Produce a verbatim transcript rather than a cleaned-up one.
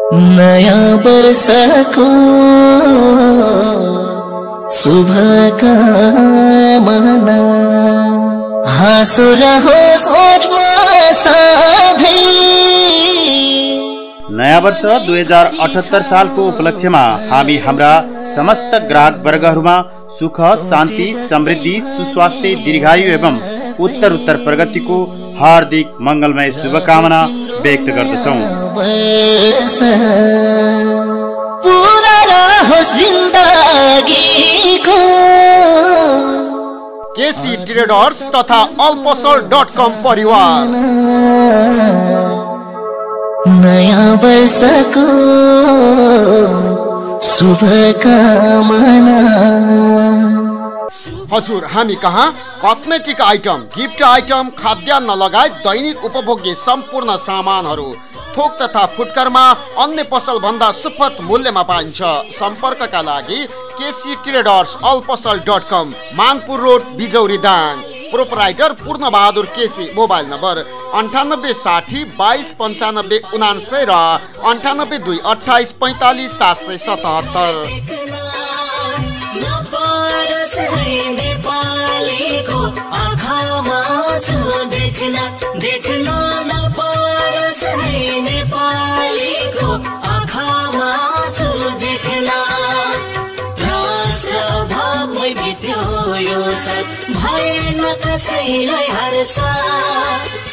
नयाँ वर्षको शुभकामना हाँसो रहोस् ओठमा सधैँ। नयाँ वर्ष दुई हजार अठहत्तर सालको उपलक्ष्यमा हामी हाम्रा समस्त ग्राहक वर्गहरूमा सुख शान्ति समृद्धि सुस्वास्थ्य दीर्घायु एवं उत्तर उत्तर प्रगतिको हार्दिक मंगलमय शुभकामना व्यक्त गर्दछौं। केसी ट्रेडर्स तथा अल्पसल डट कम परिवार नयाँ वर्षको शुभकामना। हजुर, हामी कहाँ कस्मेटिक आइटम, गिफ्ट आइटम, खाद्यान्न लगायत दैनिक उपभोग्य सम्पूर्ण सामानहरू थोक तथा फुटकरमा अन्य पसल भन्दा सुपथ मूल्यमा पाइन्छ। सम्पर्कका लागि केसी ट्रेडर्स अल पसल dot com, Manpur road, Bijauri Dang. Proprietor Purna Bahadur KC. Mobile number अन्ठानब्बे साठी बाइस पन्चानब्बे उनान्सय र अन्ठानब्बे दुई अठाइस पैँतालिस सात सय सतहत्तर। भएन कसैलाई हर्ष